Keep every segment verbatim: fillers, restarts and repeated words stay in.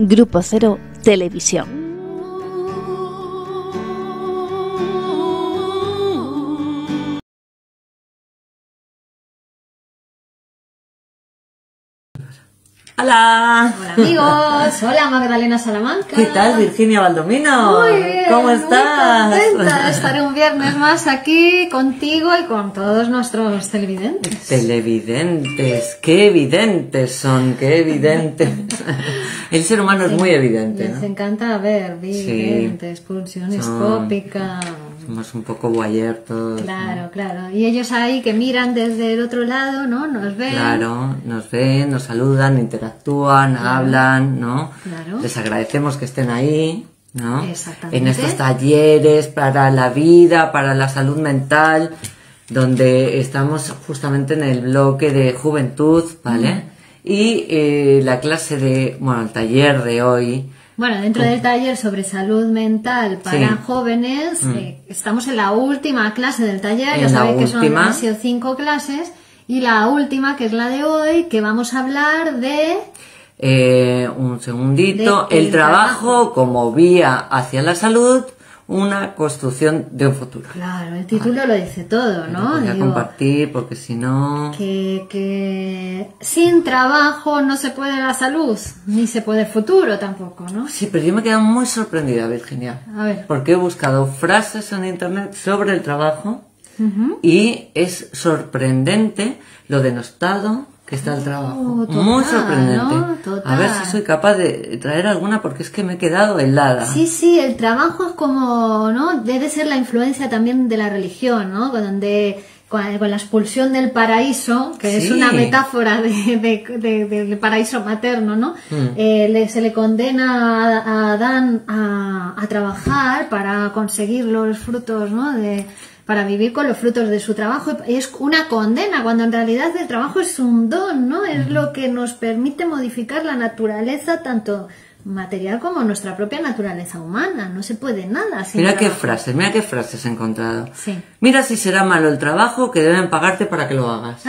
Grupo Cero Televisión. Hola. Hola amigos, hola Magdalena Salamanca. ¿Qué tal, Virginia Baldomino? Muy bien, ¿Cómo estás? Muy contenta de estar un viernes más aquí contigo y con todos nuestros televidentes. Televidentes, qué evidentes son, qué evidentes. El ser humano sí, es muy evidente, les ¿no? encanta ver videntes, sí, pulsión escópica. Somos un poco voyeur todos. Claro, ¿no? Claro. Y ellos ahí que miran desde el otro lado, ¿no? Nos ven. Claro, nos ven, nos saludan, interactúan, claro, hablan, ¿no? Claro. Les agradecemos que estén ahí, ¿no? Exactamente. En estos talleres para la vida, para la salud mental, donde estamos justamente en el bloque de juventud, ¿vale? Mm. Y eh, la clase de, bueno, el taller de hoy. Bueno, dentro del taller sobre salud mental para sí. jóvenes, mm. eh, estamos en la última clase del taller, en ya sabéis que son, última. han sido cinco clases, y la última, que es la de hoy, que vamos a hablar de... Eh, un segundito, de el, el trabajo, trabajo como vía hacia la salud, una construcción de un futuro. Claro, el título vale. Lo dice todo, ¿no? Lo voy a Digo, compartir porque si no... Que, que sin trabajo no se puede la salud, ni se puede el futuro tampoco, ¿no? Sí, pero yo me he quedado muy sorprendida, Virginia. A ver. Porque he buscado frases en internet sobre el trabajo uh-huh. y es sorprendente lo denostado que está el trabajo. Oh, total, muy sorprendente. ¿no? Total. A ver si soy capaz de traer alguna porque es que me he quedado helada. Sí, sí, el trabajo es como, ¿no? Debe ser la influencia también de la religión, ¿no? Donde con, con la expulsión del paraíso, que sí. es una metáfora de, de, de, de, del paraíso materno, ¿no? Mm. Eh, le, se le condena a, a Adán a, a trabajar para conseguir los frutos, ¿no? De, para vivir con los frutos de su trabajo. Es una condena, cuando en realidad el trabajo es un don, ¿no? Es uh-huh. lo que nos permite modificar la naturaleza, tanto material como nuestra propia naturaleza humana. No se puede nada sin Mira trabajo. qué frases, mira qué frases he encontrado. Sí. Mira si será malo el trabajo que deben pagarte para que lo hagas.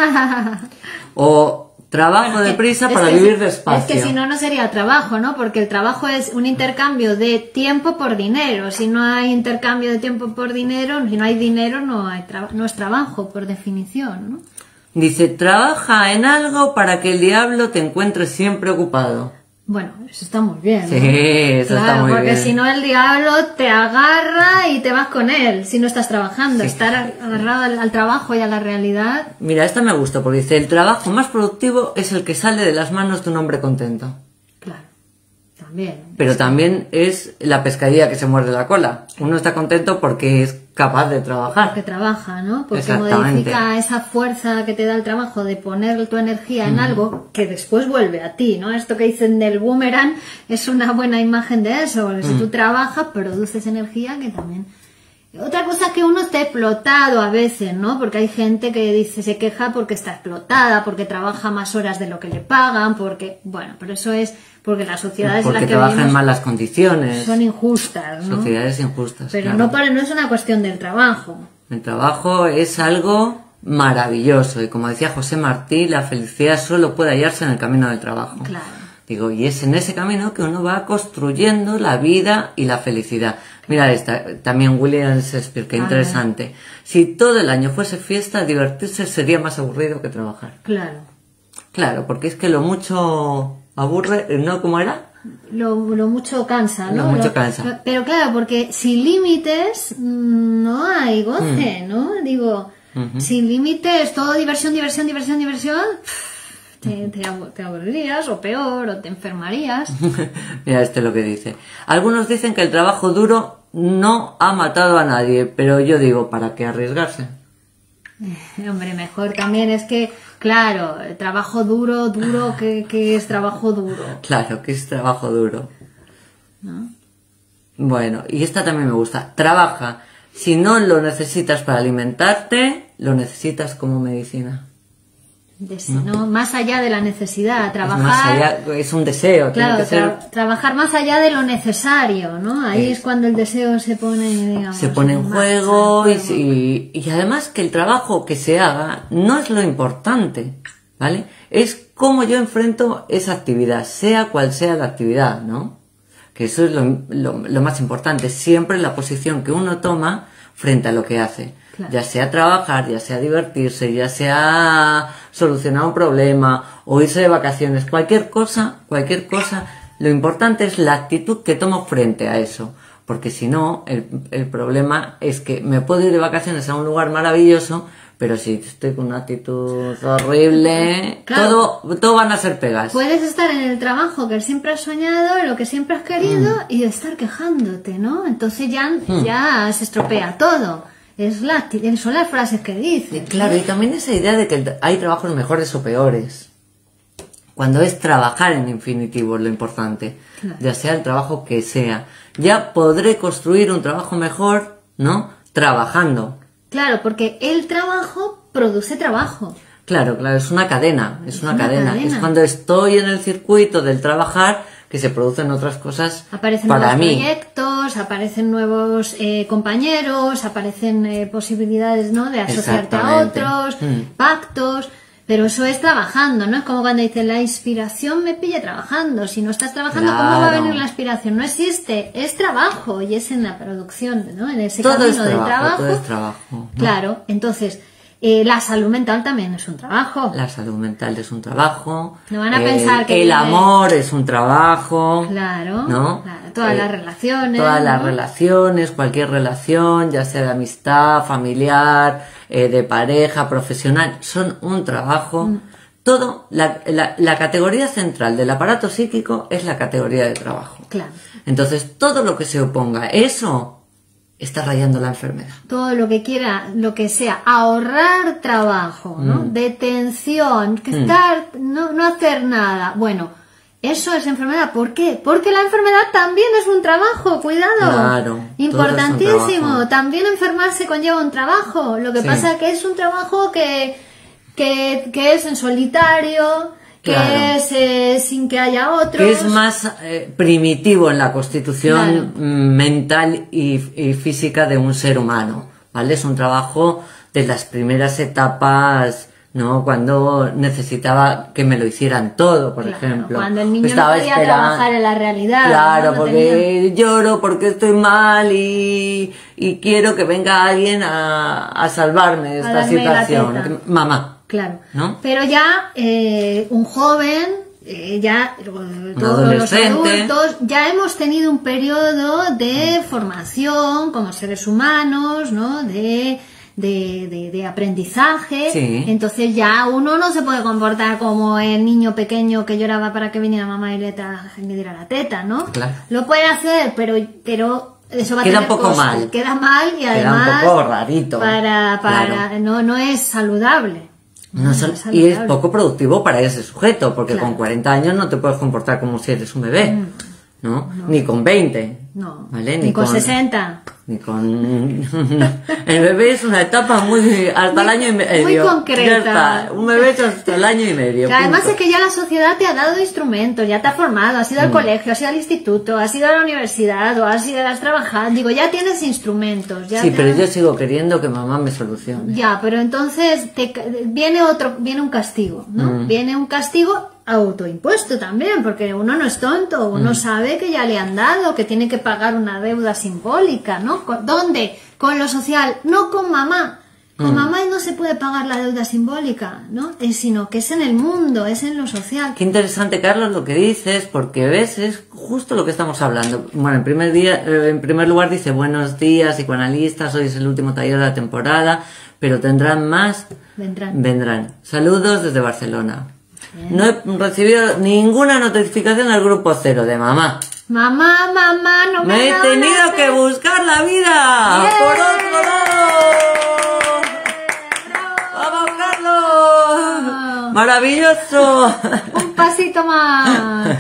O trabajo bueno, deprisa para vivir despacio. Es que si no, no sería trabajo, ¿no? Porque el trabajo es un intercambio de tiempo por dinero. Si no hay intercambio de tiempo por dinero, si no hay dinero, no, hay tra- no es trabajo, por definición, ¿no? Dice, trabaja en algo para que el diablo te encuentre siempre ocupado. Bueno, eso está muy bien, ¿no? Sí, eso claro, está muy porque bien. Si no el diablo te agarra y te vas con él, si no estás trabajando. Sí. Estar agarrado al, al trabajo y a la realidad. Mira, esta me gusta porque dice, el trabajo más productivo es el que sale de las manos de un hombre contento. Claro, también. Pero sí. también es la pescadilla que se muerde la cola. Uno está contento porque es capaz de trabajar. Porque trabaja, ¿no? Porque modifica esa fuerza que te da el trabajo de poner tu energía en mm. algo que después vuelve a ti, ¿no? Esto que dicen del boomerang es una buena imagen de eso. Porque mm. si tú trabajas, produces energía que también... Otra cosa es que uno está explotado a veces, ¿no? Porque hay gente que dice, se queja porque está explotada, porque trabaja más horas de lo que le pagan, porque... Bueno, pero eso es... Porque las sociedades porque en las que trabajan vivimos en malas condiciones. Son injustas, ¿no? Sociedades injustas. Pero claro. no, para, no es una cuestión del trabajo. El trabajo es algo maravilloso. Y como decía José Martí, la felicidad solo puede hallarse en el camino del trabajo. Claro. Digo, y es en ese camino que uno va construyendo la vida y la felicidad. Mira esta, también William Shakespeare, qué interesante. Si todo el año fuese fiesta, divertirse sería más aburrido que trabajar. Claro. Claro, porque es que lo mucho... aburre, ¿no? ¿Cómo era? Lo, lo mucho cansa, ¿no? Lo mucho lo, cansa. Lo, pero claro, porque sin límites no hay goce, mm. ¿no? Digo, uh-huh. sin límites, todo diversión, diversión, diversión, diversión, te, te, te aburrirías, o peor, o te enfermarías. Mira este lo que dice. Algunos dicen que el trabajo duro no ha matado a nadie, pero yo digo, ¿para qué arriesgarse? Eh, hombre, mejor también es que, claro, trabajo duro, duro, ¿qué, qué es trabajo duro? Claro, ¿qué es trabajo duro? ¿No? Bueno, y esta también me gusta. Trabaja. Si no lo necesitas para alimentarte, lo necesitas como medicina. Deseo, ¿no? ¿no? Más allá de la necesidad, trabajar... Es, más allá, es un deseo. Claro, tiene que tra ser... trabajar más allá de lo necesario, ¿no? Ahí es, es cuando el deseo se pone, digamos... Se pone en juego, en juego. Y, y, y además que el trabajo que se haga no es lo importante, ¿vale? Es cómo yo enfrento esa actividad, sea cual sea la actividad, ¿no? Que eso es lo, lo, lo más importante, siempre la posición que uno toma frente a lo que hace. Claro. Ya sea trabajar, ya sea divertirse, ya sea solucionar un problema o irse de vacaciones, cualquier cosa, cualquier cosa, lo importante es la actitud que tomo frente a eso. Porque si no, el, el problema es que me puedo ir de vacaciones a un lugar maravilloso, pero si estoy con una actitud horrible, claro, todo, todo van a ser pegas. Puedes estar en el trabajo que siempre has soñado, lo que siempre has querido, mm. y estar quejándote, ¿no? Entonces ya, mm. ya se estropea todo. Es la, son las frases que dices. Claro, y también esa idea de que hay trabajos mejores o peores. Cuando es trabajar en infinitivo es lo importante. Claro. Ya sea el trabajo que sea. Ya podré construir un trabajo mejor, ¿no? Trabajando. Claro, porque el trabajo produce trabajo. Claro, claro, es una cadena, es, es una, una cadena. cadena. Es cuando estoy en el circuito del trabajar que se producen otras cosas aparecen para nuevos mí. proyectos, aparecen nuevos eh, compañeros, aparecen eh, posibilidades, ¿no? De asociarte a otros, mm. pactos. Pero eso es trabajando, ¿no? Es como cuando dicen la inspiración me pilla trabajando. Si no estás trabajando, claro, ¿cómo va a venir la inspiración? No existe, es trabajo y es en la producción, ¿no? En ese todo camino es trabajo, del trabajo. Todo es trabajo, ¿no? Claro, entonces eh, la salud mental también es un trabajo. La salud mental es un trabajo. No van a eh, pensar que el viene... amor es un trabajo. Claro, ¿no? Claro, todas eh, las relaciones. Todas ¿no? las relaciones, cualquier relación, ya sea de amistad, familiar, eh, de pareja, profesional, son un trabajo. Mm. Todo, la, la, la categoría central del aparato psíquico es la categoría de trabajo. Claro. Entonces, todo lo que se oponga a eso está rayando la enfermedad. Todo lo que quiera, lo que sea, ahorrar trabajo, ¿no? Mm. Detención, que estar, mm. no, no hacer nada. Bueno, eso es enfermedad. ¿Por qué? Porque la enfermedad también es un trabajo, cuidado. Claro. Importantísimo. También enfermarse conlleva un trabajo. Lo que sí. pasa es que es un trabajo que, que, que es en solitario, que claro. es eh, sin que haya otros. Que es más eh, primitivo en la constitución claro. mental y, y física de un ser humano, ¿vale? Es un trabajo de las primeras etapas, ¿no? Cuando necesitaba que me lo hicieran todo, por claro, ejemplo. Cuando el niño no podía trabajar en la realidad. Claro, ¿no? porque tenía... lloro, porque estoy mal y, y quiero que venga alguien a, a salvarme de esta situación. Mamá. Claro, ¿no? Pero ya eh, un joven, eh, ya un todos los adultos, ya hemos tenido un periodo de formación como seres humanos, ¿no? De, de, de, de aprendizaje. Sí. Entonces ya uno no se puede comportar como el niño pequeño que lloraba para que viniera mamá y le, tra- le diera la teta, ¿no? Claro. Lo puede hacer, pero... pero eso va queda a tener un poco costes. mal. Queda mal y queda además... un poco rarito. Para, para, claro. no, no es saludable. No, no es y es poco productivo para ese sujeto, porque claro. con cuarenta años no te puedes comportar como si eres un bebé, mm. ¿no? no. Ni con veinte, no. ¿vale? Ni, ni con, con sesenta. Ni con... El bebé es una etapa muy... hasta muy, el año y medio. Muy concreta. Un bebé es hasta el año y medio. Que además es que ya la sociedad te ha dado instrumentos, ya te ha formado, has ido al mm. colegio, has ido al instituto, has ido a la universidad, o has ido, has trabajado. Digo, ya tienes instrumentos. Ya sí, te... pero yo sigo queriendo que mamá me solucione. Ya, pero entonces te... viene otro, viene un castigo, ¿no? Mm. Viene un castigo autoimpuesto también, porque uno no es tonto, uno mm. sabe que ya le han dado, que tiene que pagar una deuda simbólica, ¿no? ¿Dónde? Con lo social, no con mamá. Con mm. mamá no se puede pagar la deuda simbólica, ¿no? Es, sino que es en el mundo, es en lo social. Qué interesante, Carlos, lo que dices, porque ves, es justo lo que estamos hablando. Bueno, en primer día, en primer lugar dice, buenos días, psicoanalistas, hoy es el último taller de la temporada, pero tendrán más. Vendrán. Vendrán. Saludos desde Barcelona. Bien. No he recibido ninguna notificación del grupo cero de mamá. Mamá, mamá, no me Me he tenido hacer... que buscar la vida. Bien. Por otro lado. ¡Vamos, Carlos! ¡Maravilloso! Un pasito más.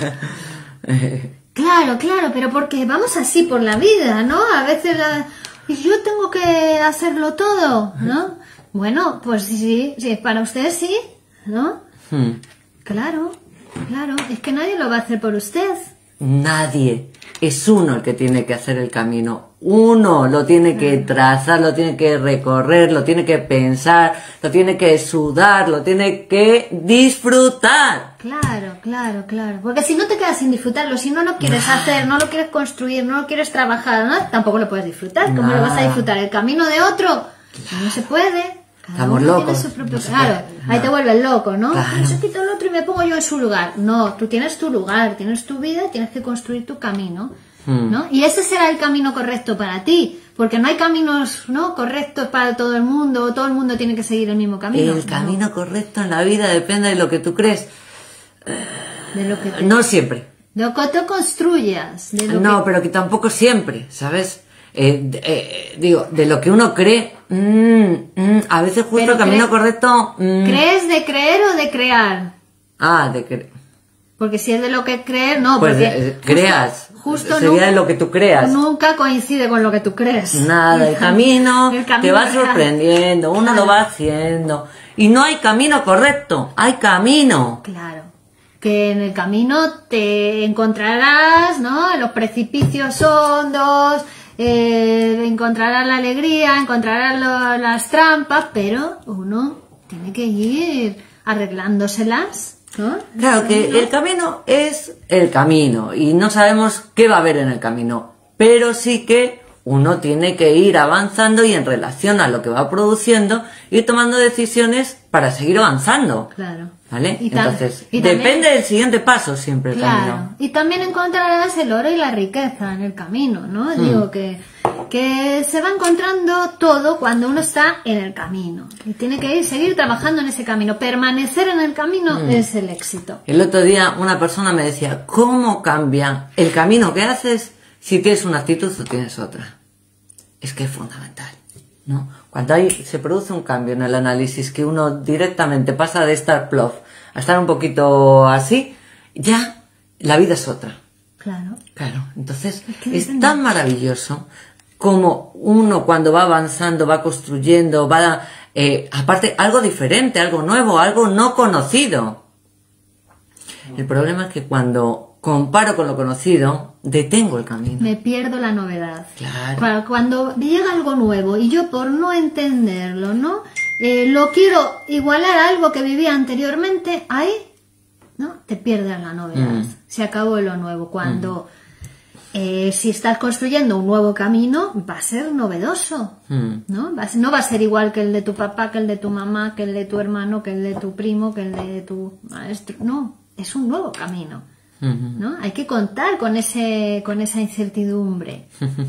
Claro, claro, pero porque vamos así por la vida, ¿no? A veces la... yo tengo que hacerlo todo, ¿no? Bueno, pues sí, sí, para usted sí, ¿no? Hmm. Claro, claro, es que nadie lo va a hacer por usted. Nadie. Es uno el que tiene que hacer el camino. uno lo tiene que trazar, lo tiene que recorrer, lo tiene que pensar, lo tiene que sudar, lo tiene que disfrutar. Claro, claro, claro. Porque si no te quedas sin disfrutarlo, si no lo quieres hacer, no lo quieres construir, no lo quieres trabajar, ¿no? Tampoco lo puedes disfrutar. ¿Cómo Nada. lo vas a disfrutar? ¿El camino de otro? No se puede. Cada Estamos uno locos. tiene su propio... No se claro, puede. ahí No. te vuelves loco, ¿no? Claro. Yo quito el otro y me pongo yo en su lugar. No, tú tienes tu lugar, tienes tu vida y tienes que construir tu camino, Hmm. ¿no? Y ese será el camino correcto para ti, porque no hay caminos, ¿no?, correctos para todo el mundo, o todo el mundo tiene que seguir el mismo camino. El camino correcto en la vida depende de lo que tú crees. De lo que te, No siempre. de lo que te construyas. De lo No, que, pero que tampoco siempre, ¿sabes? Eh, de- eh, digo, de lo que uno cree, mm, mm, a veces justo Pero el camino cre- correcto... mm, ¿crees de creer o de crear? ah, de que... Porque si es de lo que creer, no, Pues porque eh, justo- creas. justo Sería nunca, de lo que tú creas. nunca coincide con lo que tú crees. Nada, el camino, El camino te va real. sorprendiendo, uno Claro. lo va haciendo. Y no hay camino correcto, hay camino. Claro. Que en el camino te encontrarás, ¿no?, los precipicios hondos, eh, encontrarás la alegría, encontrarás lo- las trampas, pero uno tiene que ir arreglándoselas, ¿no? Claro que el camino es el camino y no sabemos qué va a haber en el camino, pero sí que uno tiene que ir avanzando y en relación a lo que va produciendo, ir tomando decisiones para seguir avanzando. Claro. ¿Vale? Y tam- Entonces, y también- depende del siguiente paso siempre el Claro, camino. y también encontrarás el oro y la riqueza en el camino, ¿no? Digo que, que se va encontrando todo cuando uno está en el camino. Y tiene que ir, seguir trabajando en ese camino. Permanecer en el camino es el éxito. El otro día una persona me decía, ¿cómo cambia el camino que haces si tienes una actitud o tienes otra? Es que es fundamental, ¿no? Cuando hay, se produce un cambio en el análisis, que uno directamente pasa de estar plof a estar un poquito así, ya la vida es otra. Claro. Claro, entonces que es depende. tan maravilloso como uno cuando va avanzando, va construyendo, va, eh, aparte, algo diferente, algo nuevo, algo no conocido. El problema es que cuando comparo con lo conocido, detengo el camino. Me pierdo la novedad. Claro. Cua- Cuando llega algo nuevo y yo por no entenderlo, ¿no? Eh, lo quiero igualar a algo que vivía anteriormente, ahí, ¿no? Te pierdes la novedad. Mm. Se acabó lo nuevo. Cuando, eh, si estás construyendo un nuevo camino, va a ser novedoso, Mm. ¿no? Va a ser- no va a ser igual que el de tu papá, que el de tu mamá, que el de tu hermano, que el de tu primo, que el de tu maestro. No, es un nuevo camino. Ujú. ¿No? Hay que contar con ese con esa incertidumbre.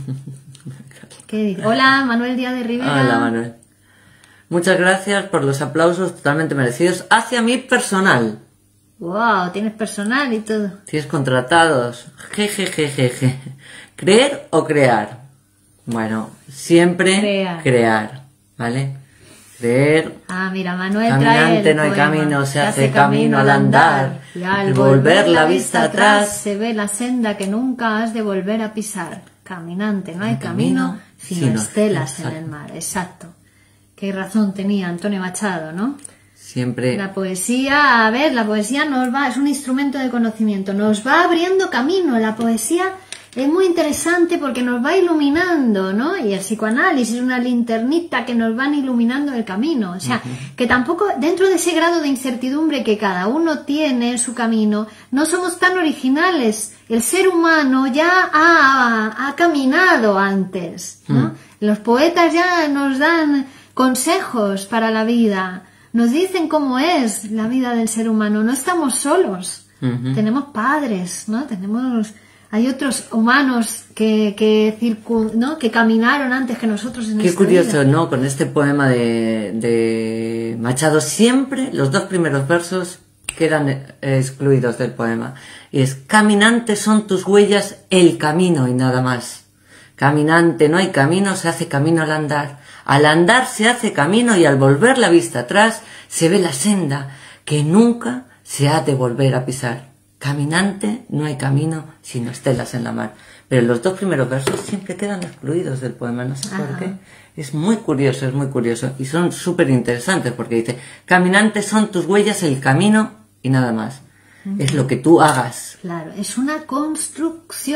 ¿Qué dice? Hola, Manuel Díaz de Rivera. Hola, Manuel. Muchas gracias por los aplausos totalmente merecidos hacia mi personal. Wow, tienes personal y todo. Tienes contratados. Jejejejeje. ¿Creer o crear? Bueno, siempre Crear. crear, ¿vale? Creer. Ah, mira, Manuel Caminante trae el no hay poema. camino, se hace camino al andar. Y al Y volver la vista atrás se ve la senda que nunca has de volver a pisar. Caminante no hay hay camino, camino, sino sino estelas en exacto. el mar. Exacto. Qué razón tenía Antonio Machado, ¿no? Siempre. La poesía, a ver, la poesía nos va, es un instrumento de conocimiento, nos va abriendo camino. La poesía es muy interesante porque nos va iluminando, ¿no? Y el psicoanálisis es una linternita que nos van iluminando el camino. O sea, que tampoco, dentro de ese grado de incertidumbre que cada uno tiene en su camino, no somos tan originales. El ser humano ya ha, ha caminado antes, ¿no? Los poetas ya nos dan consejos para la vida. Nos dicen cómo es la vida del ser humano. No estamos solos. Ujú. Tenemos padres, ¿no? Tenemos, hay otros humanos que que, circu, ¿no? que caminaron antes que nosotros en Qué esta curioso, vida. ¿no? Con este poema de, de Machado, siempre los dos primeros versos quedan eh, excluidos del poema. Y es, caminante son tus huellas, el camino y nada más. Caminante no hay camino, se hace camino al andar. Al andar se hace camino y al volver la vista atrás se ve la senda que nunca se ha de volver a pisar. Caminante no hay camino sino estelas en la mar. Pero los dos primeros versos siempre quedan excluidos del poema, no sé por Ajá. qué. Es muy curioso, es muy curioso. Y son súper interesantes porque dice, caminante son tus huellas, el camino y nada más. Es lo que tú hagas. Claro, es una construcción.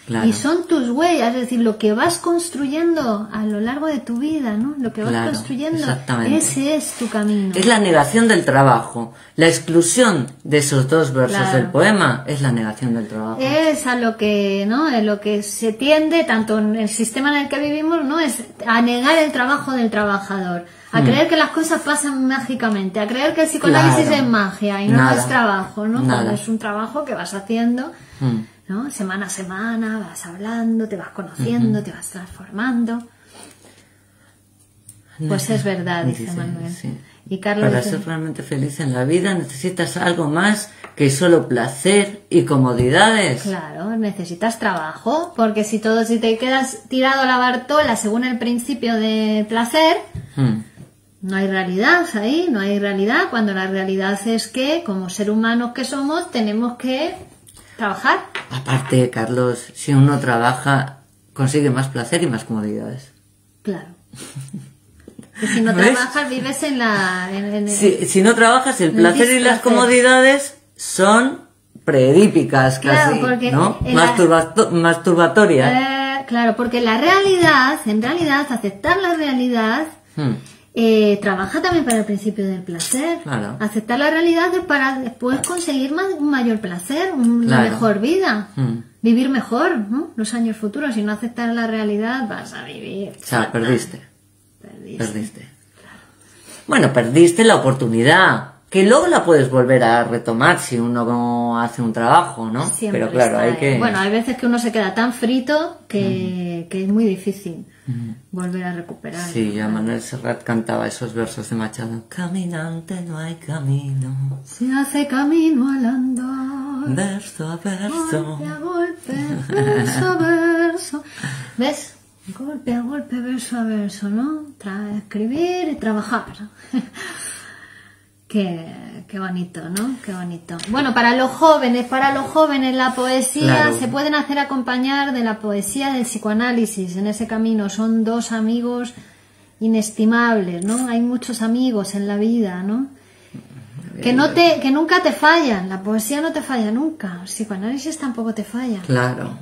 Claro. Y son tus huellas, es decir, lo que vas construyendo a lo largo de tu vida, ¿no? Lo que vas Claro, construyendo, exactamente. ese es tu camino. Es la negación del trabajo. La exclusión de esos dos versos Claro. del poema es la negación del trabajo. Es a lo que, ¿no? En lo que se tiende, tanto en el sistema en el que vivimos, ¿no? Es a negar el trabajo del trabajador. A Mm. creer que las cosas pasan mágicamente, a creer que el psicoanálisis Claro. es magia y no Nada. es trabajo, ¿no? Nada. Cuando es un trabajo que vas haciendo, Mm. ¿no? Semana a semana, vas hablando, te vas conociendo, Ujú. te vas transformando. Pues es verdad, dice, Dice, Manuel. sí. Y Carlos Para dice, ser realmente feliz en la vida necesitas algo más que solo placer y comodidades. claro, necesitas trabajo, porque si todo, si te quedas tirado a la Bartola según el principio de placer, Mm. no hay realidad ahí, no hay realidad, cuando la realidad es que, como ser humanos que somos, tenemos que trabajar. Aparte, Carlos, si uno trabaja, consigue más placer y más comodidades. Claro. Y si no ¿Ves? trabajas, vives en la... en- en- Si, si no trabajas, el El placer y las displacer. comodidades son preedípicas Claro, casi, porque ¿no? en la- Masturbato- masturbatorias. Eh, claro, porque la realidad, en realidad, aceptar la realidad... Hmm. Eh, trabaja también para el principio del placer. Claro. Aceptar la realidad es para después conseguir más, un mayor placer, una Claro. mejor vida, Mm. vivir mejor, ¿no? Los años futuros. Si no aceptas la realidad, vas a vivir. O sea, fatal. perdiste. Perdiste. Perdiste. Bueno, perdiste la oportunidad, que luego la puedes volver a retomar si uno hace un trabajo, ¿no? Siempre Pero claro, está hay ahí. que... Bueno, hay veces que uno se queda tan frito que, que es muy difícil volver a recuperar. Sí, ya Manuel Serrat cantaba esos versos de Machado. Caminante no hay camino, Se hace camino al andar. verso a verso. Golpe a golpe, verso a verso. ¿Ves? Golpe a golpe, verso a verso, ¿no? Tra- escribir y trabajar. Qué, qué bonito, ¿no? Qué bonito. Bueno, para los jóvenes, para los jóvenes la poesía Claro. se pueden hacer acompañar de la poesía del psicoanálisis en ese camino. Son dos amigos inestimables, ¿no? Hay muchos amigos en la vida, ¿no? Que no te, que nunca te fallan. La poesía no te falla nunca. El psicoanálisis tampoco te falla. Claro.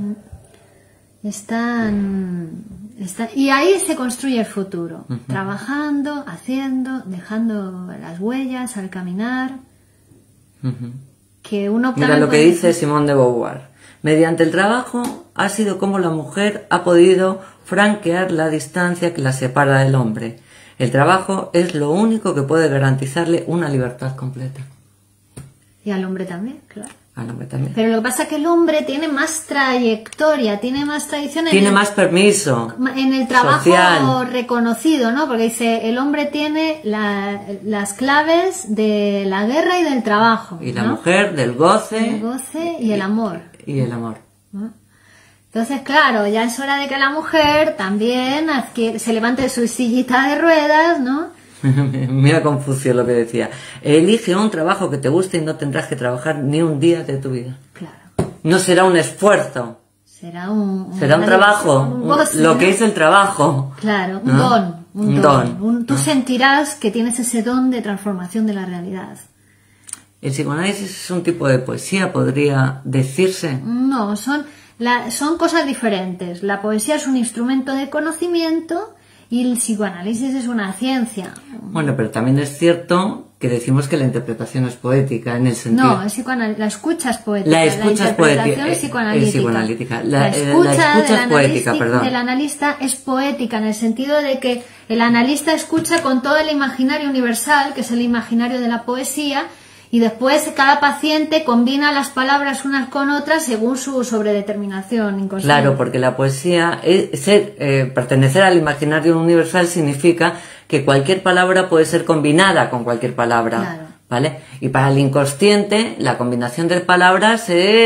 Están, están, y ahí se construye el futuro. Trabajando, haciendo, dejando las huellas al caminar. Ujú. Que uno Mira también lo que puede- dice Simone de Beauvoir. Mediante el trabajo ha sido como la mujer ha podido franquear la distancia que la separa del hombre. El trabajo es lo único que puede garantizarle una libertad completa. Y al hombre también, claro. Al hombre también. Pero lo que pasa es que el hombre tiene más trayectoria, tiene más tradición en Tiene el- más permiso. en el trabajo social. reconocido, ¿no? Porque dice, el hombre tiene la- las claves de la guerra y del trabajo, Y la ¿no? mujer del goce El goce y el amor, y el amor. ¿no? Entonces, claro, ya es hora de que la mujer también adquiere- se levante de su sillita de ruedas, ¿no? Mira Confucio lo que decía. Elige un trabajo que te guste y no tendrás que trabajar ni un día de tu vida. Claro. No será un esfuerzo. Será un, Será un trabajo. un un- goce, lo ¿no? que es el trabajo. Claro, un ¿no? don. Un, Un don. don. Un- tú ¿no? sentirás que tienes ese don de transformación de la realidad. El psicoanálisis es un tipo de poesía, podría decirse. No, son, la, son cosas diferentes. La poesía es un instrumento de conocimiento y el psicoanálisis es una ciencia. Bueno, pero también es cierto que decimos que la interpretación es poética en el sentido. No, es psicoanal- la escucha es poética. La escucha es interpretación poética, es eh, psicoanalítica. es psicoanalítica. La- La, eh, la escucha, escucha del, es poética, analisti- perdón. del analista es poética en el sentido de que el analista escucha con todo el imaginario universal, que es el imaginario de la poesía, y después cada paciente combina las palabras unas con otras según su sobredeterminación inconsciente. Claro, porque la poesía, es, ser, eh, pertenecer al imaginario universal significa que cualquier palabra puede ser combinada con cualquier palabra, Claro. ¿vale? Y para el inconsciente, la combinación de palabras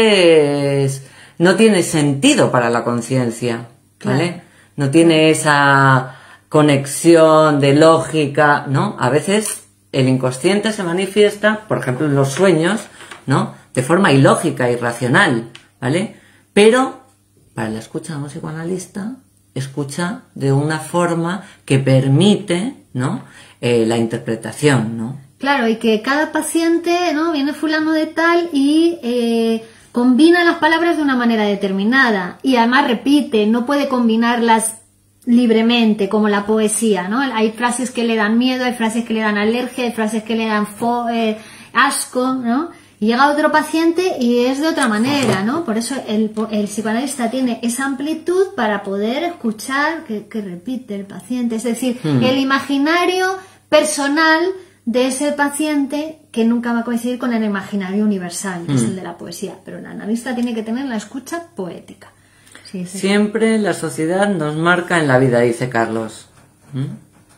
es no tiene sentido para la conciencia, ¿vale? Claro. No tiene esa conexión de lógica, ¿no? A veces el inconsciente se manifiesta, por ejemplo, en los sueños, ¿no? De forma ilógica, irracional, ¿vale? Pero para la escucha de un psicoanalista, escucha de una forma que permite, ¿no? Eh, la interpretación, ¿no? Claro, y que cada paciente, ¿no? Viene fulano de tal y eh, combina las palabras de una manera determinada y además repite, no puede combinarlas libremente como la poesía, ¿no? Hay frases que le dan miedo, hay frases que le dan alergia, hay frases que le dan fo eh, asco, ¿no? Y llega otro paciente y es de otra manera, ¿no? Por eso el, el psicoanalista tiene esa amplitud para poder escuchar que, que repite el paciente, es decir, hmm. el imaginario personal de ese paciente que nunca va a coincidir con el imaginario universal, que hmm. es el de la poesía, pero el analista tiene que tener la escucha poética. Sí, sí. Siempre la sociedad nos marca en la vida, dice Carlos. ¿Mm?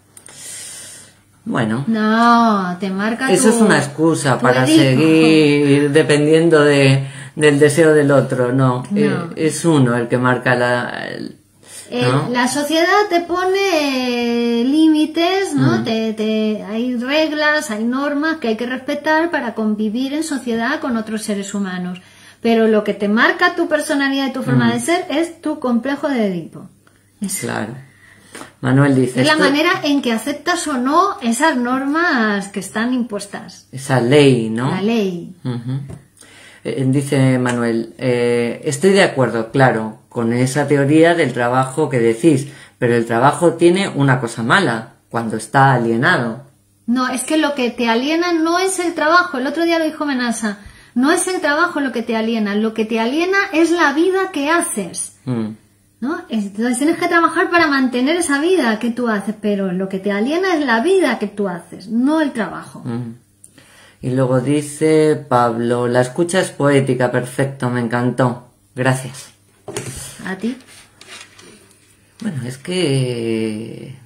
Bueno. No, te marca Eso tu, es una excusa para Edipo. seguir dependiendo de, del deseo del otro. No, no. Eh, es uno el que marca la... El, ¿no? eh, la sociedad te pone límites, ¿no? Mm. Te, te, hay reglas, hay normas que hay que respetar para convivir en sociedad con otros seres humanos. Pero lo que te marca tu personalidad y tu forma mm. de ser es tu complejo de Edipo. Es, claro. Manuel dice... Es la esto... manera en que aceptas o no esas normas que están impuestas. Esa ley, ¿no? La ley. Uh-huh. eh, dice Manuel, eh, estoy de acuerdo, claro, con esa teoría del trabajo que decís, pero el trabajo tiene una cosa mala, cuando está alienado. No, es que lo que te aliena no es el trabajo. El otro día lo dijo Menasa. No es el trabajo lo que te aliena, lo que te aliena es la vida que haces, mm. ¿no? Entonces tienes que trabajar para mantener esa vida que tú haces, pero lo que te aliena es la vida que tú haces, no el trabajo. Mm. Y luego dice Pablo, la escucha es poética, perfecto, me encantó, gracias. ¿A ti? Bueno, es que...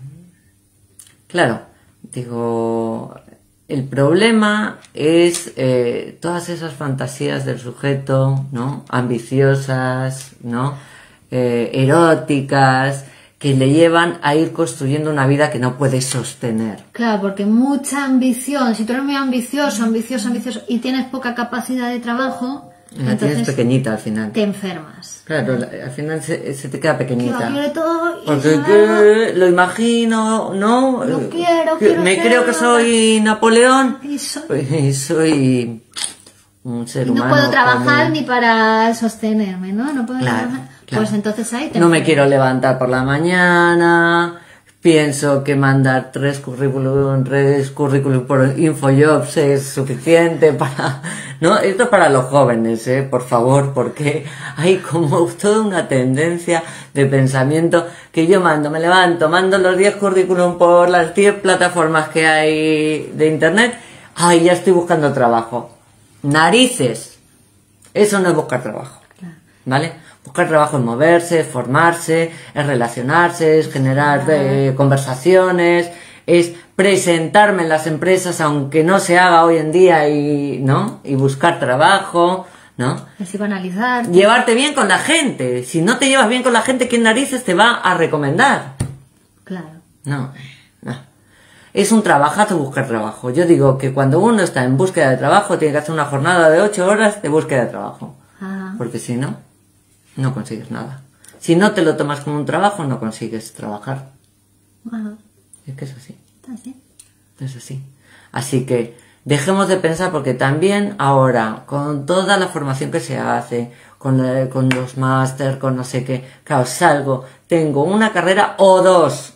Claro, digo... El problema es eh, todas esas fantasías del sujeto, ¿no? Ambiciosas, ¿no? Eh, eróticas, que le llevan a ir construyendo una vida que no puede sostener. Claro, porque mucha ambición, si tú eres muy ambicioso, ambicioso, ambicioso, y tienes poca capacidad de trabajo... La tienes pequeñita al final. Te enfermas. Claro, al final se, se te queda pequeñita. Quiero todo y porque que, lo imagino, ¿no? Lo quiero, que, quiero Me ser, creo que soy Napoleón. Y soy, pues, soy un ser y no humano. puedo trabajar como... ni para sostenerme, ¿no? No puedo claro, trabajar. Claro. Pues entonces ahí te No me quiero levantar por la mañana. Pienso que mandar tres currículum, tres currículum por Infojobs es suficiente para... No, esto es para los jóvenes, ¿eh? Por favor, porque hay como toda una tendencia de pensamiento que yo mando, me levanto, mando los diez currículum por las diez plataformas que hay de internet. Ay, ya estoy buscando trabajo. Narices. Eso no es buscar trabajo, ¿vale? Buscar trabajo es moverse, es formarse, es relacionarse, es generar eh, conversaciones, es presentarme en las empresas aunque no se haga hoy en día y no y buscar trabajo, ¿no? Es psicoanalizar. Llevarte bien con la gente. Si no te llevas bien con la gente, ¿quién narices te va a recomendar? Claro. No, no. Es un trabajazo buscar trabajo. Yo digo que cuando uno está en búsqueda de trabajo tiene que hacer una jornada de ocho horas de búsqueda de trabajo. Ajá. Porque si no, no consigues nada. Si no te lo tomas como un trabajo, no consigues trabajar. Ajá. Es que es así. ¿Así? Es así. Así que dejemos de pensar, porque también ahora, con toda la formación que se hace, con, la, con los máster, con no sé qué, claro, salgo, tengo una carrera o dos,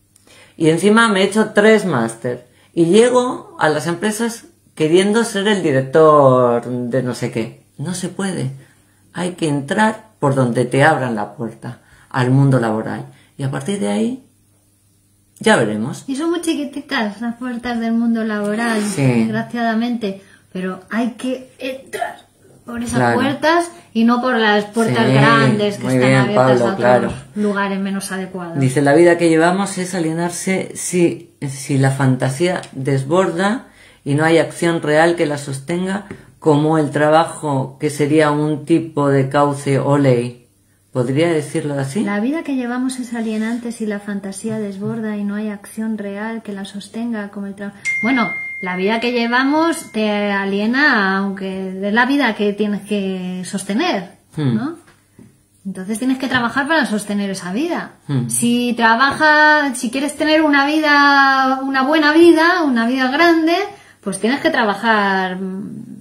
y encima me he hecho tres máster, y llego a las empresas queriendo ser el director de no sé qué. No se puede. Hay que entrar por donde te abran la puerta al mundo laboral. Y a partir de ahí, ya veremos. Y son muy chiquititas las puertas del mundo laboral, sí, desgraciadamente. Pero hay que entrar por esas claro. puertas y no por las puertas sí, grandes que están bien, abiertas Pablo, a otros claro. lugares menos adecuados. Dice, la vida que llevamos es alienarse si, si la fantasía desborda y no hay acción real que la sostenga, como el trabajo, que sería un tipo de cauce o ley. ¿Podría decirlo así? La vida que llevamos es alienante si la fantasía desborda y no hay acción real que la sostenga, como el trabajo. Bueno, la vida que llevamos te aliena, aunque es la vida que tienes que sostener, hmm. ¿no? Entonces tienes que trabajar para sostener esa vida. Hmm. Si trabajas, si quieres tener una vida, una buena vida, una vida grande, pues tienes que trabajar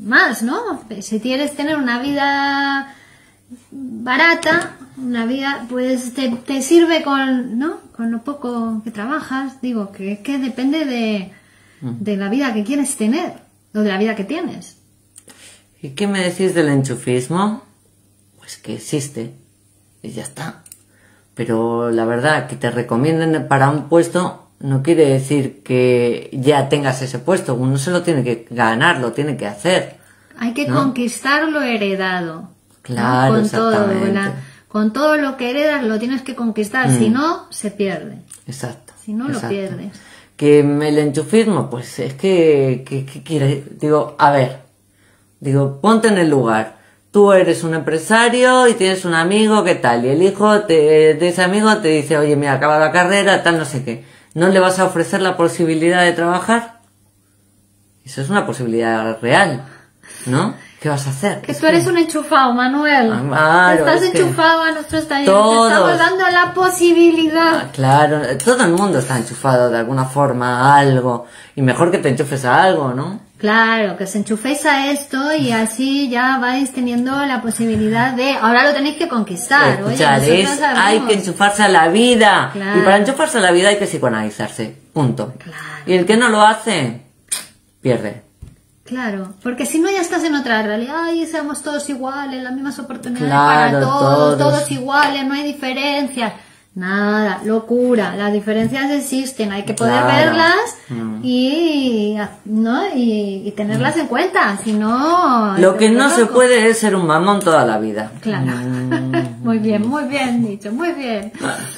más, ¿no? Si quieres tener una vida barata, una vida, pues te, te sirve con, ¿no? Con lo poco que trabajas. Digo, que es que depende de, de la vida que quieres tener, o de la vida que tienes. ¿Y qué me decís del enchufismo? Pues que existe, y ya está. Pero la verdad, que te recomienden para un puesto no quiere decir que ya tengas ese puesto. Uno se lo tiene que ganar, lo tiene que hacer. Hay que ¿no? conquistar lo heredado. Claro, ¿no? Con exactamente. todo, la, con todo lo que heredas lo tienes que conquistar, mm. si no, se pierde. Exacto. Si no, exacto. lo pierdes. Que el enchufismo, pues es que, que, que quiere, digo, a ver, digo, ponte en el lugar. Tú eres un empresario y tienes un amigo, ¿qué tal? Y el hijo te, de ese amigo te dice, oye, mira, acaba la carrera, tal, no sé qué. ¿No le vas a ofrecer la posibilidad de trabajar? Eso es una posibilidad real, ¿no? ¿Qué vas a hacer? Que es tú eres que... un enchufado, Manuel. Ah, claro, Estás es enchufado que... a nuestros talleres. Todos. Te estamos dando la posibilidad. Ah, claro, todo el mundo está enchufado de alguna forma a algo. Y mejor que te enchufes a algo, ¿no? Claro, que os enchuféis a esto y así ya vais teniendo la posibilidad de... Ahora lo tenéis que conquistar. Escuchar, Oye, es, hay que enchufarse a la vida. Claro. Y para enchufarse a la vida hay que psicoanalizarse. Punto. Claro. Y el que no lo hace, pierde. Claro, porque si no ya estás en otra realidad. Ay, seamos todos iguales, las mismas oportunidades claro, para todos, todos, todos iguales, no hay diferencias. Nada, locura, las diferencias existen, hay que poder claro. verlas mm. y, ¿no? y, y tenerlas mm. en cuenta, si no... Lo que no loco. se puede es ser un mamón toda la vida. Claro, mm. muy bien, muy bien dicho, muy bien.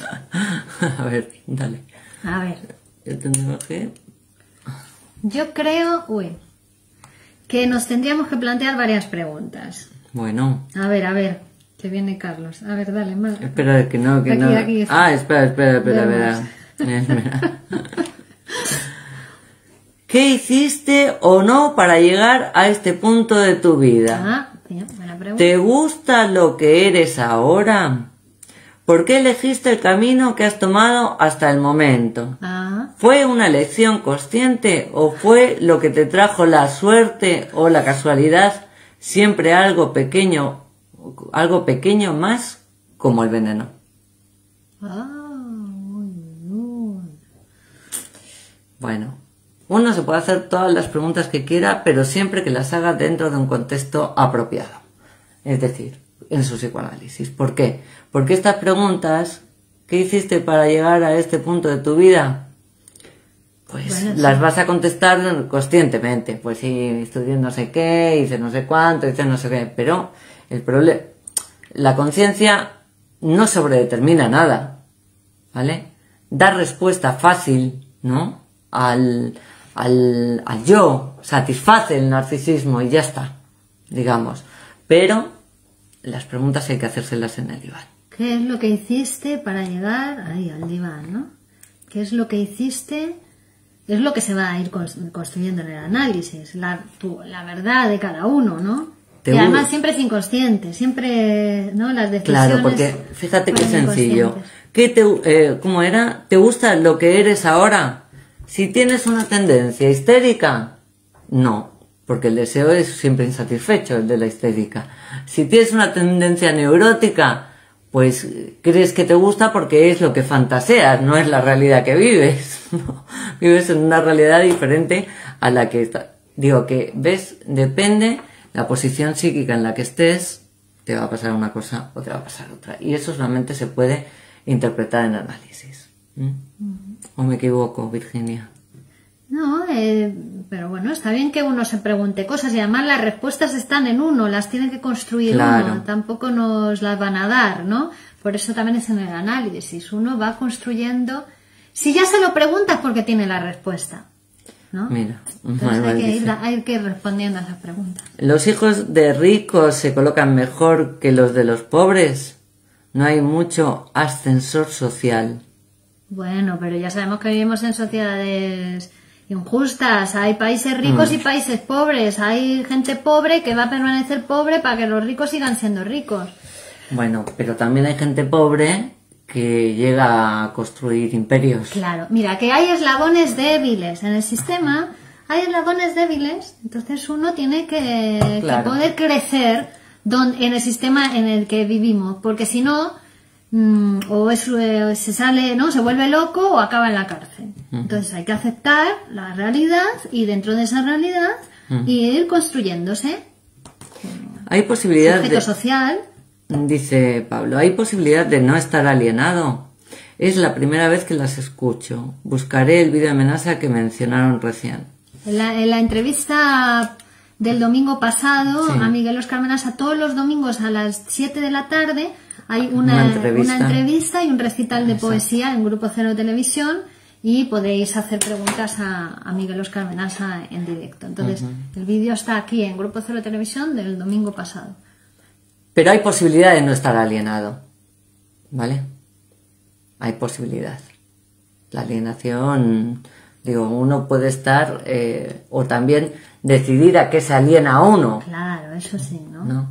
A ver, dale. A ver. Yo tengo que... Yo creo, uy, que nos tendríamos que plantear varias preguntas. Bueno. A ver, a ver. Que viene Carlos. A ver, dale, más. Espera, que no, que aquí, no. Aquí está. Ah, espera, espera, espera, espera. espera. ¿Qué hiciste o no para llegar a este punto de tu vida? Ah, bien, buena pregunta. ¿Te gusta lo que eres ahora? ¿Por qué elegiste el camino que has tomado hasta el momento? Ah. ¿Fue una elección consciente o fue lo que te trajo la suerte o la casualidad? Siempre algo pequeño algo pequeño más como el veneno. Ah, muy bien. Bueno, uno se puede hacer todas las preguntas que quiera, pero siempre que las haga dentro de un contexto apropiado. Es decir, en su psicoanálisis. ¿Por qué? Porque estas preguntas, ¿qué hiciste para llegar a este punto de tu vida? Pues bueno, las sí. vas a contestar conscientemente. Pues sí, estudié no sé qué, hice no sé cuánto, hice no sé qué, pero el problema, la conciencia no sobredetermina nada, ¿vale? Da respuesta fácil, ¿no? Al, al, al yo, satisface el narcisismo y ya está, digamos. Pero las preguntas hay que hacérselas en el diván. ¿Qué es lo que hiciste para llegar ahí al diván, no? ¿Qué es lo que hiciste? Es lo que se va a ir construyendo en el análisis, la, tu, la verdad de cada uno, ¿no? Y además siempre es inconsciente, siempre, ¿no? Las decisiones... Claro, porque fíjate qué sencillo. ¿Qué te, eh, ¿Cómo era? ¿Te gusta lo que eres ahora? Si tienes una tendencia histérica, no, porque el deseo es siempre insatisfecho, el de la histérica. Si tienes una tendencia neurótica, pues crees que te gusta porque es lo que fantaseas, no es la realidad que vives. ¿No? Vives en una realidad diferente a la que está. Digo que, ¿ves? Depende... La posición psíquica en la que estés, te va a pasar una cosa o te va a pasar otra. Y eso solamente se puede interpretar en análisis. ¿Mm? Uh-huh. ¿O me equivoco, Virginia? No, eh, pero bueno, está bien que uno se pregunte cosas y además las respuestas están en uno, las tiene que construir claro. uno, tampoco nos las van a dar, ¿no? Por eso también es en el análisis, uno va construyendo... Si ya se lo preguntas porque tiene la respuesta. ¿No? Mira, entonces hay que, ir, hay que ir respondiendo a esas preguntas. ¿Los hijos de ricos se colocan mejor que los de los pobres? No hay mucho ascensor social. Bueno, pero ya sabemos que vivimos en sociedades injustas. Hay países ricos mm. y países pobres. Hay gente pobre que va a permanecer pobre para que los ricos sigan siendo ricos. Bueno, pero también hay gente pobre que llega a construir imperios. Claro, mira, que hay eslabones débiles en el sistema, hay eslabones débiles, entonces uno tiene que, Claro. que poder crecer don- en el sistema en el que vivimos, porque si no, mm, o es, eh, se sale, ¿no? Se vuelve loco o acaba en la cárcel. Entonces hay que aceptar la realidad y dentro de esa realidad ir construyéndose. Hay posibilidad Sujeto de... social. Dice Pablo, hay posibilidad de no estar alienado. Es la primera vez que las escucho. Buscaré el vídeo de amenaza que mencionaron recién. En la, en la entrevista del domingo pasado Sí. a Miguel Óscar Menasa, todos los domingos a las siete de la tarde hay una, Una entrevista. una entrevista y un recital de Exacto. poesía en Grupo Cero Televisión y podéis hacer preguntas a, a Miguel Óscar Menasa en directo. Entonces, el vídeo está aquí en Grupo Cero Televisión del domingo pasado. Pero hay posibilidad de no estar alienado. ¿Vale? Hay posibilidad. La alienación, digo, uno puede estar eh, o también decidir a qué se aliena a uno. Claro, eso sí, ¿no? ¿No?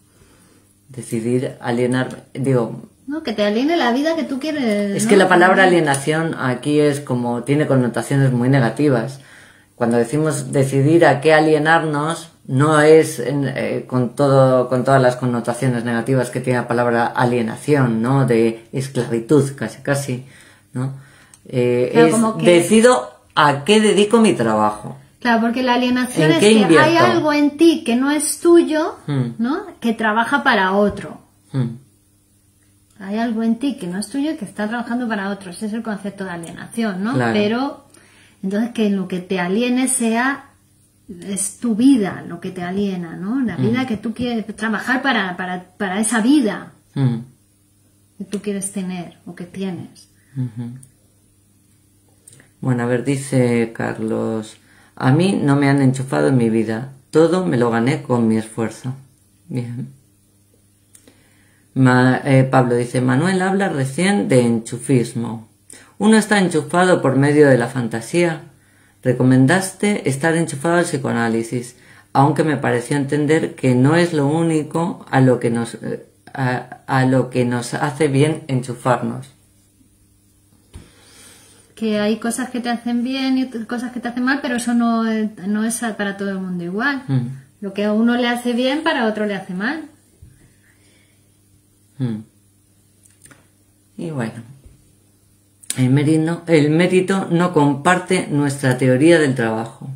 Decidir alienar, digo, ¿No? Que te aliene la vida que tú quieres. es ¿no? que la palabra alienación aquí es como, tiene connotaciones muy negativas. Cuando decimos decidir a qué alienarnos, no es en, eh, con todo, con todas las connotaciones negativas que tiene la palabra alienación, ¿no? De esclavitud, casi casi, ¿no? Eh, Claro, es como que- decido a qué dedico mi trabajo. Claro, porque la alienación ¿En es qué que invierto? hay algo en ti que no es tuyo, Hmm. ¿no? Que trabaja para otro. Hmm. Hay algo en ti que no es tuyo y que está trabajando para otro. Ese es el concepto de alienación, ¿no? Claro. Pero, entonces que lo que te aliene sea, es tu vida lo que te aliena, ¿no? La vida que tú quieres, trabajar para, para, para esa vida Hmm. que tú quieres tener o que tienes. Ujú. Bueno, a ver, dice Carlos, a mí no me han enchufado en mi vida, todo me lo gané con mi esfuerzo. Bien. Ma- eh, Pablo dice, Manuel habla recién de enchufismo. Uno está enchufado por medio de la fantasía. Recomendaste estar enchufado al psicoanálisis, aunque me pareció entender que no es lo único a lo que nos, eh, a, a lo que nos hace bien enchufarnos. Que hay cosas que te hacen bien y otras cosas que te hacen mal, pero eso no es, no es para todo el mundo igual. Mm. Lo que a uno le hace bien, para otro le hace mal. Mm. Y bueno, el mérito, el mérito no comparte nuestra teoría del trabajo.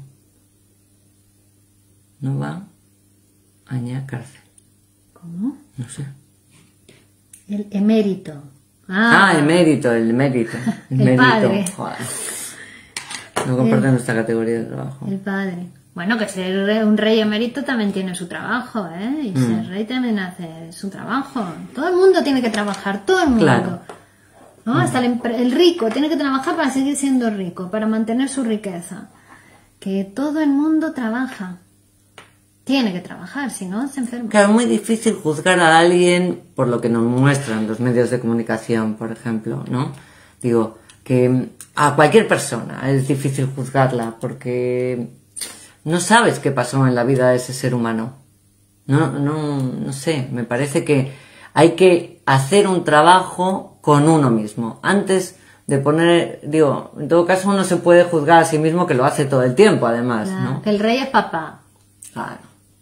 No va a añadir cárcel. ¿Cómo? No sé. El emérito. Ah, el mérito, el mérito. El, El mérito. padre. Joder. No comparte nuestra categoría de trabajo. El padre. Bueno, que ser re- un rey emérito también tiene su trabajo, ¿eh? Y Mm. ser rey también hace su trabajo. Todo el mundo tiene que trabajar, todo el mundo. Claro. ¿No? Hasta el, empre- el rico tiene que trabajar para seguir siendo rico, para mantener su riqueza. Que todo el mundo trabaja. Tiene que trabajar, si no se enferma. Claro, es muy difícil juzgar a alguien por lo que nos muestran los medios de comunicación, por ejemplo, ¿no? Digo, que a cualquier persona es difícil juzgarla porque no sabes qué pasó en la vida de ese ser humano. No, no, no sé, me parece que hay que hacer un trabajo con uno mismo. Antes de poner, digo, en todo caso uno se puede juzgar a sí mismo que lo hace todo el tiempo, además, Claro, ¿no? que el rey es papá. Claro.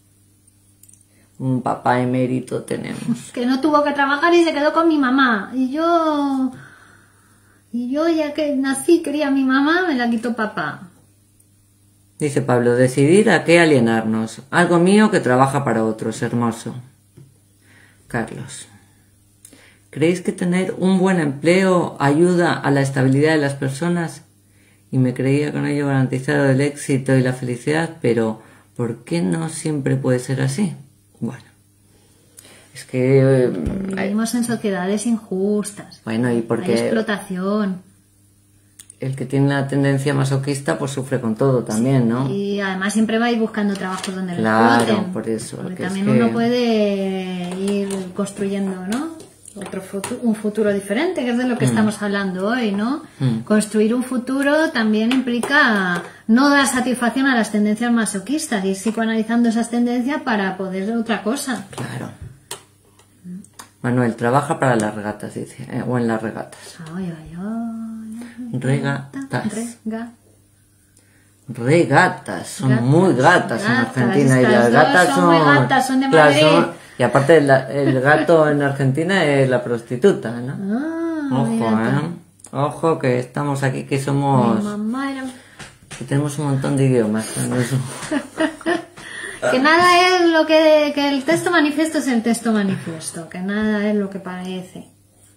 Un papá emérito tenemos. Que no tuvo que trabajar y se quedó con mi mamá. Y yo... Y yo ya que nací quería a mi mamá, me la quitó papá. Dice Pablo, decidir a qué alienarnos. Algo mío que trabaja para otros, hermoso. Carlos. ¿Creéis que tener un buen empleo ayuda a la estabilidad de las personas? Y me creía con ello garantizado el éxito y la felicidad, pero ¿por qué no siempre puede ser así? Bueno, es que... eh, Vivimos en sociedades injustas. bueno, y Hay porque explotación. el que tiene la tendencia masoquista pues sufre con todo también, ¿no? Y además siempre va a ir buscando trabajos donde lo Claro, exploten. por eso, Porque que es también que- uno puede ir construyendo, ¿no? Otro futuro, un futuro diferente, que es de lo que estamos hablando hoy, ¿no? Mm. Construir un futuro también implica no dar satisfacción a las tendencias masoquistas, ir psicoanalizando esas tendencias para poder otra cosa. Claro. Manuel, trabaja para las regatas, dice, eh, o en las regatas. Ay, ay, ay. Regatas. Rega. re gatas, son Gatas, muy gatas, en gatas, Argentina. Y estas las dos gatas son son, muy gatas, son de claro, Madrid. son- y aparte la- el gato en Argentina es la prostituta, ¿no? Ah, Ojo, mira tú. ¿eh? Ojo que estamos aquí, que Mi somos... mamá era... que tenemos un montón de idiomas. ¿No? Eso. Que nada es lo que... que el texto manifiesto es el texto manifiesto, que nada es lo que parece.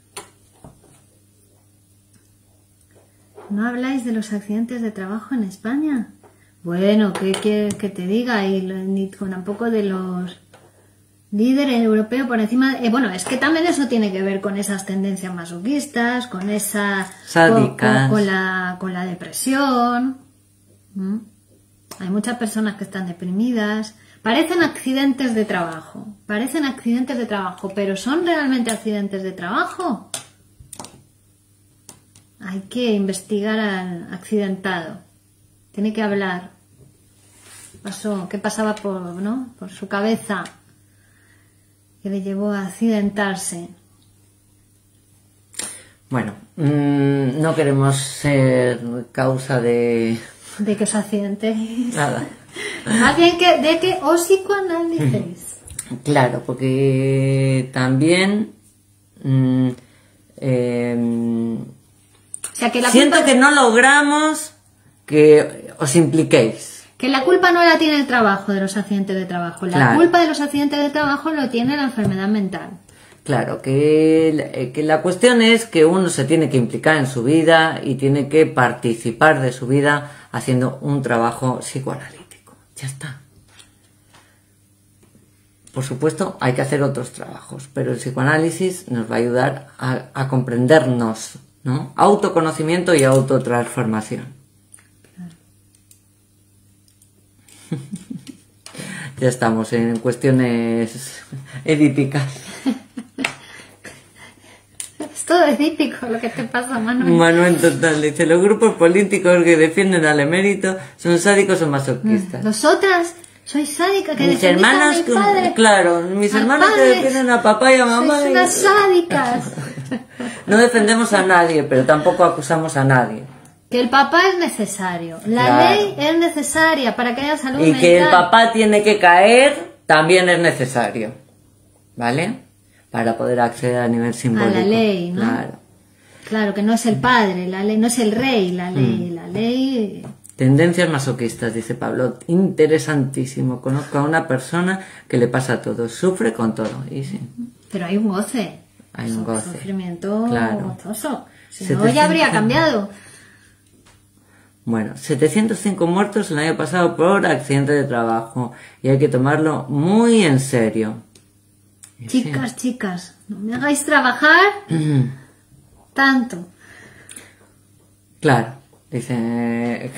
¿No habláis de los accidentes de trabajo en España? Bueno, ¿qué quieres que te diga? Y lo- ni con tampoco de los líderes europeos por encima... eh, bueno, es que también eso tiene que ver con esas tendencias masoquistas, con esa... con, Sádicas. con- con la, con la depresión. ¿Mm? Hay muchas personas que están deprimidas. Parecen accidentes de trabajo. Parecen accidentes de trabajo, pero ¿son realmente accidentes de trabajo? Hay que investigar al accidentado. Tiene que hablar. Pasó, ¿qué pasaba por, ¿no? por su cabeza que le llevó a accidentarse? Bueno, mmm, no queremos ser causa de De que os accidentéis. nada. Más bien que de que os psicoanalicéis. Claro, porque también mmm, eh, O sea, que la siento culpa, que no logramos que os impliquéis. que la culpa no la tiene el trabajo de los accidentes de trabajo. La Claro. culpa de los accidentes de trabajo lo tiene la enfermedad mental. Claro, que, eh, que la cuestión es que uno se tiene que implicar en su vida y tiene que participar de su vida haciendo un trabajo psicoanalítico. Ya está. Por supuesto, hay que hacer otros trabajos, pero el psicoanálisis nos va a ayudar a, a comprendernos, ¿no? Autoconocimiento y autotransformación. Ya estamos en cuestiones edípicas. Es todo edípico lo que te pasa, Manuel. Manuel total dice, los grupos políticos que defienden al emérito son sádicos o masoquistas. Vosotras sois sádicas que Mis defendéis a hermanos, mi que- padre. claro, mis al hermanos que padre. defienden a papá y a mamá. Sois y- unas sádicas. No defendemos a nadie, pero tampoco acusamos a nadie. Que el papá es necesario. La Claro. ley es necesaria para que haya salud Y mental. que el papá tiene que caer también es necesario. ¿Vale? Para poder acceder a nivel simbólico. A la ley, ¿no? Claro. Claro, que no es el padre, la ley, no es el rey, la ley, Mm. la ley. Tendencias masoquistas, dice Pablo. Interesantísimo. Conozco a una persona que le pasa todo. Sufre con todo. Y sí. Pero hay un goce. Hay un Es goce. sufrimiento Claro. gozoso. Si no, setecientos ya habría cambiado. Bueno, setecientos cinco muertos el año pasado por accidente de trabajo. Y hay que tomarlo muy en serio. Y sí. Chicas, chicas, no me hagáis trabajar tanto. Claro. Dice...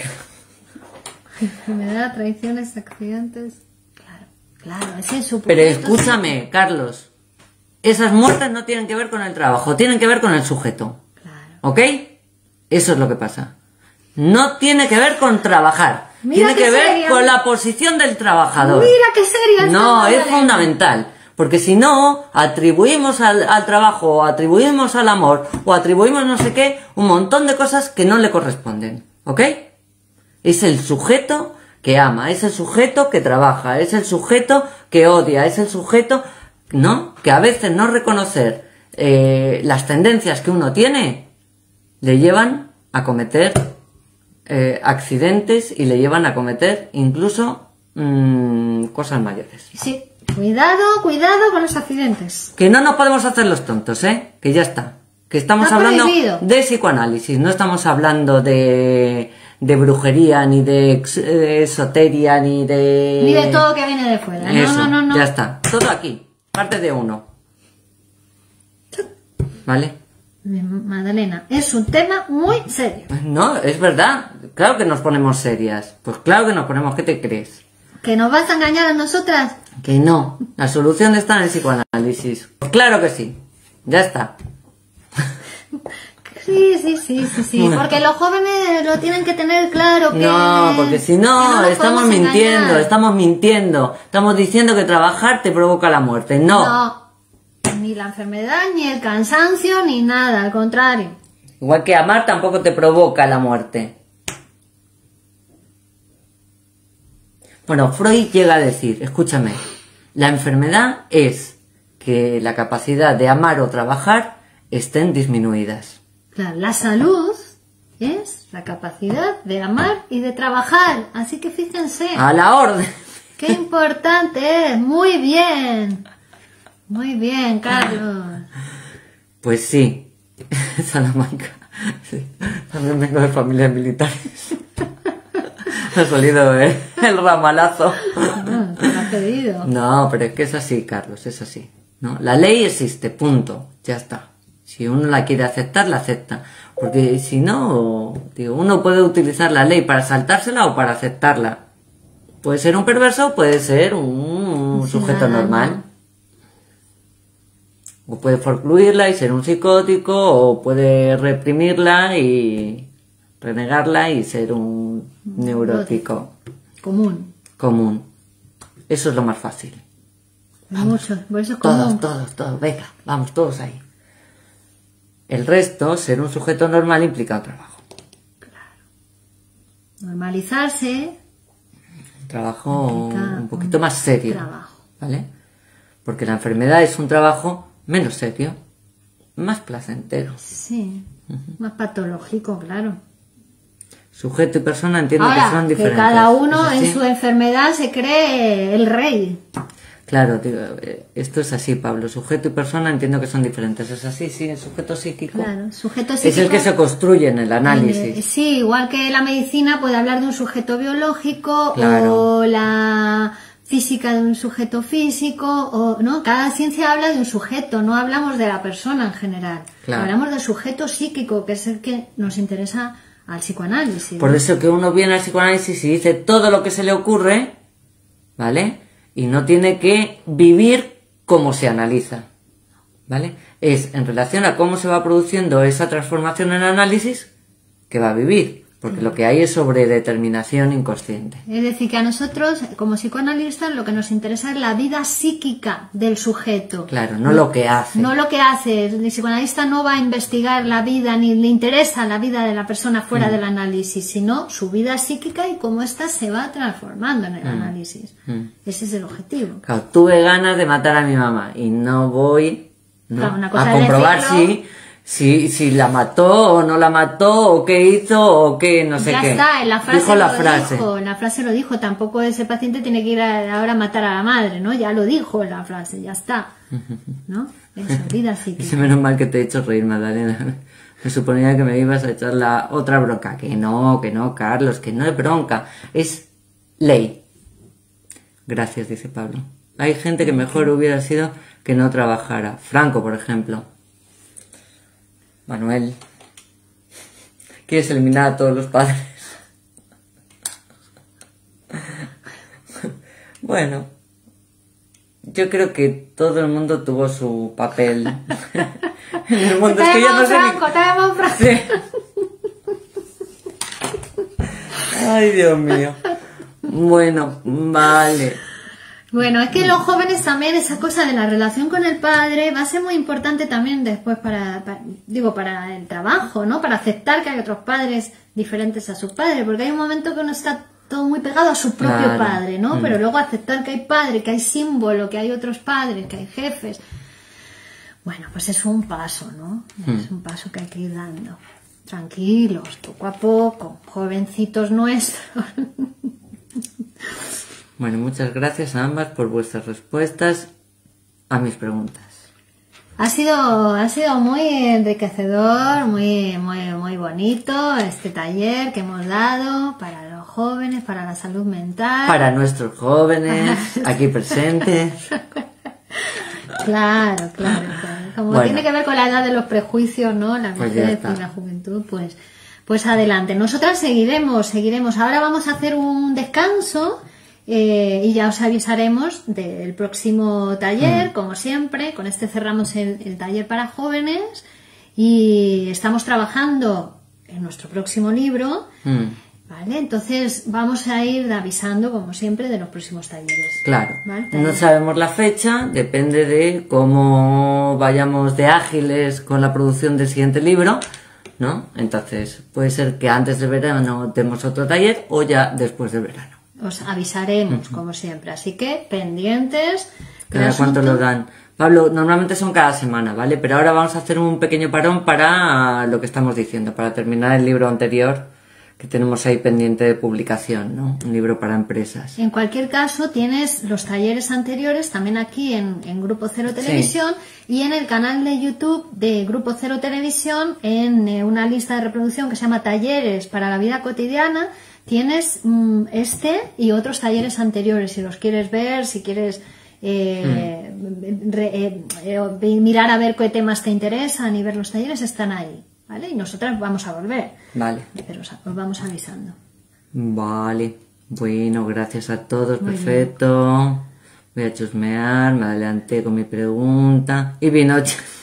Enfermedad, traiciones, accidentes. Claro, claro, ese es su Pero escúchame, Carlos. Esas muertes no tienen que ver con el trabajo. Tienen que ver con el sujeto. Claro. ¿Ok? Eso es lo que pasa. No tiene que ver con trabajar. Mira tiene qué que ver seria. con la posición del trabajador. Mira qué seria No, está, es Magdalena. fundamental. Porque si no, atribuimos al, al trabajo, o atribuimos al amor, o atribuimos no sé qué, un montón de cosas que no le corresponden. ¿Ok? Es el sujeto que ama, es el sujeto que trabaja, es el sujeto que odia, es el sujeto, ¿no? Que a veces no reconocer eh, las tendencias que uno tiene le llevan a cometer eh, accidentes y le llevan a cometer incluso mmm, cosas mayores. Sí, cuidado, cuidado con los accidentes. Que no nos podemos hacer los tontos, ¿eh? Que ya está. Que estamos Está hablando prohibido. de psicoanálisis, no estamos hablando de, de brujería, ni de ex- eh, esoteria, ni de... Ni de todo que viene de fuera. No, Eso, no, no, no. ya está. Todo aquí. Parte de uno. ¿Vale? Magdalena, es un tema muy serio. Pues no, es verdad. Claro que nos ponemos serias. Pues claro que nos ponemos. ¿Qué te crees? ¿Que nos vas a engañar a nosotras? Que no. La solución está en el psicoanálisis. Pues claro que sí. Ya está. Sí, sí, sí, sí, sí. Bueno. Porque los jóvenes lo tienen que tener claro que... No, porque si que no, nos estamos podemos mintiendo, engañar. estamos mintiendo. Estamos diciendo que trabajar te provoca la muerte. No. No, ni la enfermedad, ni el cansancio, ni nada, al contrario. Igual que amar tampoco te provoca la muerte. Bueno, Freud llega a decir, escúchame, la enfermedad es que la capacidad de amar o trabajar estén disminuidas. Claro, la salud es la capacidad de amar y de trabajar. Así que fíjense. A la orden. Qué importante es. Muy bien. Muy bien, Carlos. Pues sí, Salamanca. Sí. También vengo de familias militares. Ha salido ¿eh? el ramalazo. No, te lo has pedido. No, pero es que es así, Carlos, es así, ¿no? La ley existe, punto, ya está. Si uno la quiere aceptar, la acepta. Porque si no, digo, uno puede utilizar la ley para saltársela o para aceptarla. Puede ser un perverso, puede ser un sujeto normal. O puede forcluirla y ser un psicótico, o puede reprimirla y renegarla y ser un neurótico. Común. Común. Eso es lo más fácil. Mucho, por eso es Todos, común. todos, todos, venga, vamos todos ahí. El resto, ser un sujeto normal implica un trabajo. Normalizarse. Un trabajo implica un poquito más serio. Trabajo. ¿Vale? Porque la enfermedad es un trabajo menos serio, más placentero. Sí, más patológico, claro. Sujeto y persona entiendo Ahora, que son que diferentes. cada uno ¿Es así? en su enfermedad se cree el rey. Claro, digo, eh, esto es así, Pablo. Sujeto y persona entiendo que son diferentes. ¿Es así? Sí, el sujeto psíquico. Claro, sujeto psíquico. Es el que se construye en el análisis. Eh, Sí, igual que la medicina puede hablar de un sujeto biológico Claro. o la física de un sujeto físico, o no, cada ciencia habla de un sujeto, no hablamos de la persona en general. Claro. Hablamos del sujeto psíquico, que es el que nos interesa al psicoanálisis. Por ¿no? eso que uno viene al psicoanálisis y dice todo lo que se le ocurre, ¿vale? Y no tiene que vivir como se analiza, ¿vale? Es en relación a cómo se va produciendo esa transformación en análisis que va a vivir, porque lo que hay es sobredeterminación inconsciente. Es decir, que a nosotros, como psicoanalistas, lo que nos interesa es la vida psíquica del sujeto. Claro, no lo que hace. No lo que hace. El psicoanalista no va a investigar la vida, ni le interesa la vida de la persona fuera Mm. del análisis, sino su vida psíquica y cómo ésta se va transformando en el Mm. análisis. Mm. Ese es el objetivo. Claro, tuve ganas de matar a mi mamá y no voy, ¿no?, Claro, una cosa a es comprobar decirlo. si, si, si la mató o no la mató o qué hizo o qué no sé ya qué. está, en la frase Dijo lo la frase. dijo, en la frase lo dijo, tampoco ese paciente tiene que ir a- ahora a matar a la madre, ¿no? Ya lo dijo en la frase, ya está, ¿no? Eso, vida Es psíquica. menos mal que te he hecho reír, Magdalena. Me suponía que me ibas a echar la otra bronca. Que no, que no, Carlos, que no es bronca. Es ley. Gracias, dice Pablo. Hay gente que mejor hubiera sido que no trabajara. Franco, por ejemplo. Manuel. ¿Quieres eliminar a todos los padres? Bueno. Yo creo que todo el mundo tuvo su papel en el mundo. Es que yo no sé ni- Franco, tenemos Franco. Sí. Ay, Dios mío. Bueno, vale. Bueno, es que los jóvenes también, esa cosa de la relación con el padre va a ser muy importante también después para, para- digo, para el trabajo, ¿no? Para aceptar que hay otros padres diferentes a sus padres, porque hay un momento que uno está todo muy pegado a su propio Claro. padre, ¿no? Mm. Pero luego aceptar que hay padre, que hay símbolo, que hay otros padres, que hay jefes. Bueno, pues es un paso, ¿no? Mm. Es un paso que hay que ir dando. Tranquilos, poco a poco, jovencitos nuestros. Bueno, muchas gracias a ambas por vuestras respuestas a mis preguntas. Ha sido, ha sido muy enriquecedor, muy, muy, muy bonito este taller que hemos dado para los jóvenes, para la salud mental. Para nuestros jóvenes aquí presentes. Claro, claro, claro. Como Bueno. tiene que ver con la edad de los prejuicios, ¿no? La Pues ya vejez está. y la juventud, pues, pues adelante. Nosotras seguiremos, seguiremos. Ahora vamos a hacer un descanso. Eh, y ya os avisaremos del próximo taller, Mm. como siempre. Con este cerramos el, el taller para jóvenes y estamos trabajando en nuestro próximo libro, Mm, ¿vale? Entonces vamos a ir avisando, como siempre, de los próximos talleres. claro. ¿Vale? No sabemos la fecha, depende de cómo vayamos de ágiles con la producción del siguiente libro, ¿no? Entonces puede ser que antes del verano demos otro taller o ya después del verano. os avisaremos, uh-huh. como siempre. Así que, pendientes. ¿Cada cuánto lo dan? Pablo, normalmente son cada semana, ¿vale? Pero ahora vamos a hacer un pequeño parón para lo que estamos diciendo, para terminar el libro anterior que tenemos ahí pendiente de publicación, ¿no? Un libro para empresas. En cualquier caso, tienes los talleres anteriores también aquí en, en Grupo Cero Televisión, sí. y en el canal de YouTube de Grupo Cero Televisión, en eh, una lista de reproducción que se llama Talleres para la Vida Cotidiana, tienes mmm, este y otros talleres anteriores, si los quieres ver, si quieres eh, mm. re, eh, eh, mirar a ver qué temas te interesan y ver los talleres, están ahí. ¿Vale? Y nosotras vamos a volver. Vale. Pero os, os vamos avisando. Vale. Bueno, gracias a todos. Muy Perfecto. Bien. Voy a chusmear, me adelanté con mi pregunta. Y vino...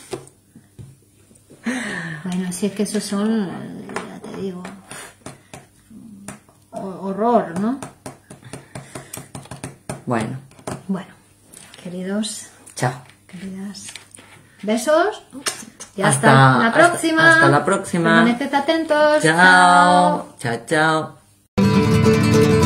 Bueno, si es que esos son, ya te digo, horror, ¿no? Bueno. Bueno, queridos. Chao. Queridas. Besos. Ya hasta, hasta la próxima. Hasta, hasta la próxima. Permaneced atentos. Chao. Chao, chao. chao.